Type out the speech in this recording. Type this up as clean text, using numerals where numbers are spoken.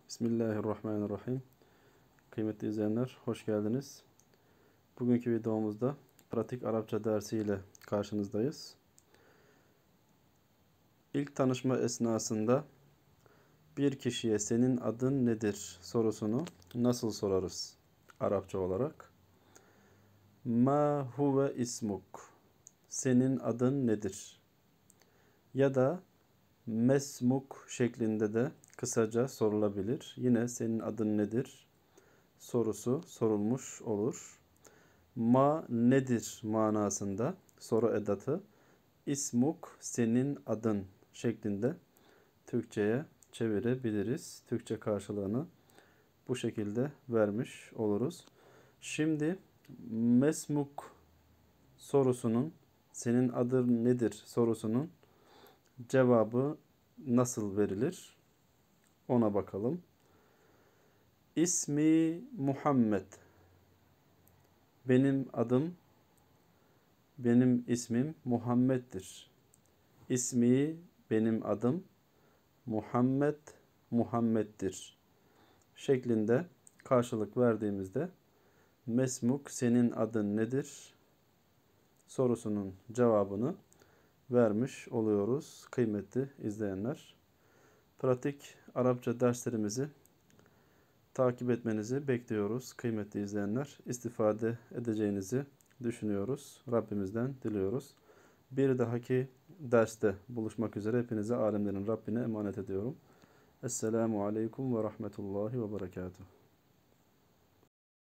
Bismillahirrahmanirrahim. Kıymetli izleyenler, hoş geldiniz. Bugünkü videomuzda pratik Arapça dersiyle karşınızdayız. İlk tanışma esnasında bir kişiye senin adın nedir sorusunu nasıl sorarız Arapça olarak? Ma huve ismuk? Senin adın nedir? Ya da mesmuk şeklinde de kısaca sorulabilir. Yine senin adın nedir sorusu sorulmuş olur. Ma nedir manasında soru edatı ismuk senin adın şeklinde Türkçe'ye çevirebiliriz. Türkçe karşılığını bu şekilde vermiş oluruz. Şimdi mesmuk sorusunun senin adın nedir sorusunun cevabı nasıl verilir? Ona bakalım. İsmi Muhammed. Benim ismim Muhammed'dir. İsmi benim adım Muhammed'dir şeklinde karşılık verdiğimizde mesmuk senin adın nedir sorusunun cevabını vermiş oluyoruz kıymetli izleyenler. Pratik Arapça derslerimizi takip etmenizi bekliyoruz kıymetli izleyenler. İstifade edeceğinizi düşünüyoruz. Rabbimizden diliyoruz. Bir dahaki derste buluşmak üzere hepinize alemlerin Rabbine emanet ediyorum. Esselamu Aleyküm ve Rahmetullahi ve Berekatuhu.